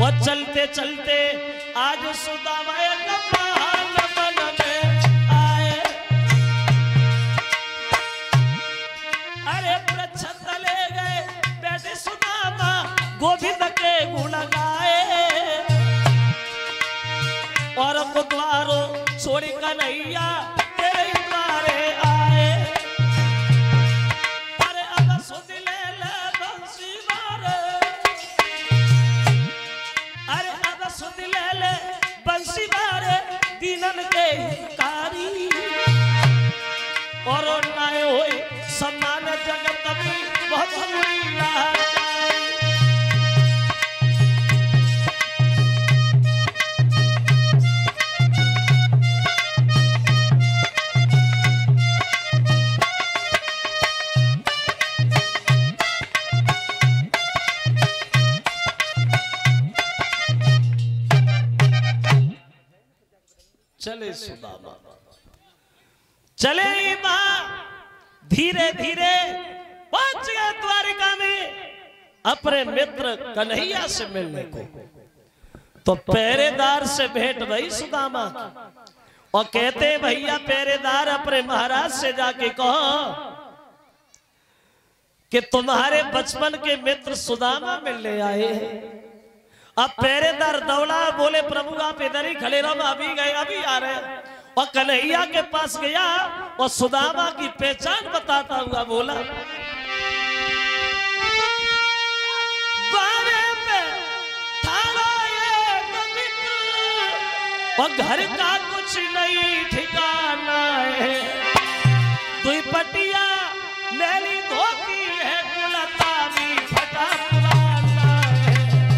और चलते चलते आज सुदामा एक महान वन में आए। अरे वृक्ष तले गए बैठे सुदामा गोविंद के गुण गाए। और द्वारों छोड़ी कन्हैया तेरे द्वारे आए। अरे अब सुध ले ले बंसी मारे, अरे अब सुध ले ले बंसी मारे दीनन के कारी। और नाय होए सम्मान जगत में बहुत बुरी लाचारी। चले सुदामा चले मां धीरे धीरे पहुंच गए द्वारिका में अपने मित्र कन्हैया से मिलने को। तो पहरेदार से भेंट भई सुदामा और कहते भैया पहरेदार अपने महाराज से जाके कहो कि तुम्हारे बचपन के मित्र सुदामा मिलने आए हैं। अब पहरेदार दौड़ा, बोले प्रभु आप इधर ही खड़े रहो, अभी गए अभी आ रहे। और कन्हैया के पास गया और सुदामा की पहचान बताता हुआ बोला बारे पे थारा एक मित्र और घर का कुछ नहीं ठिकाना है। दुई पटिया मेरी धोती है गुलता भी फटा पुराना है।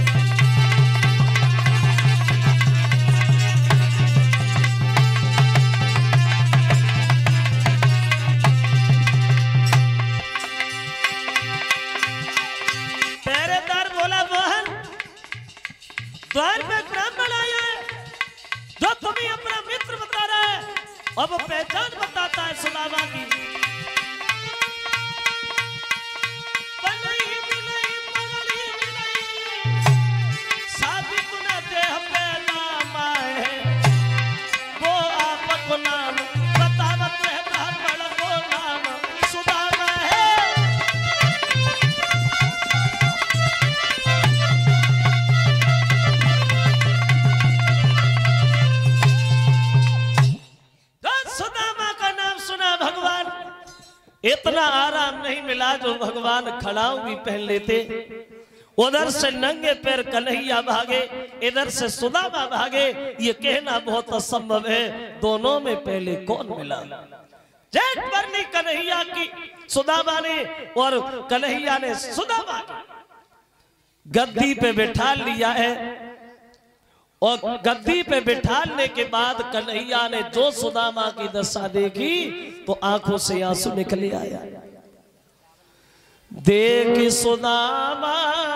द्वार में ब्राह्मण आया जो तुम्हें अपना मित्र बता रहा है। अब पहचान बताता है सुदामा की। साबित न देह पे नाम आए वो आपको नाम बतावत है ब्राह्मण को नाम सुदामा है। इतना आराम नहीं मिला जो भगवान खड़ाऊ भी पहन लेते। उधर से नंगे पैर कन्हैया भागे, इधर से सुदामा भागे। ये कहना बहुत असंभव है दोनों में पहले कौन मिला। जेठ बरनी कन्हैया की सुदामा ने और कन्हैया ने सुदामा गद्दी पे बिठा लिया है। और गद्दी पे बिठाने के बाद कन्हैया ने जो सुदामा की दशा देखी तो आंखों से आंसू निकले आया। देख सुदामा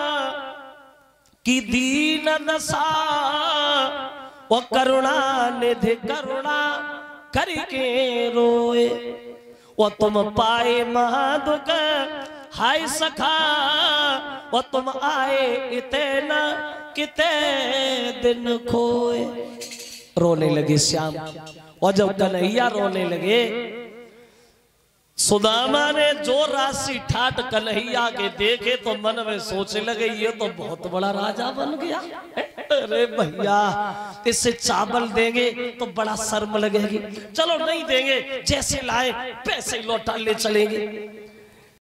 की दीन दशा वो करुणा निधि करुणा करके रोए। वो तुम पाए महादुख हाय सखा वो तुम आए इतना किते दिन खोए। रोने लगे श्याम। और जब कन्हैया रोने लगे सुदामा ने जो राशि ठाट कन्हैया के देखे तो मन में सोचने लगे ये तो बहुत बड़ा राजा बन गया। अरे भैया इससे चावल देंगे तो बड़ा शर्म लगेगी, चलो नहीं देंगे जैसे लाए पैसे लौटा ले चलेंगे।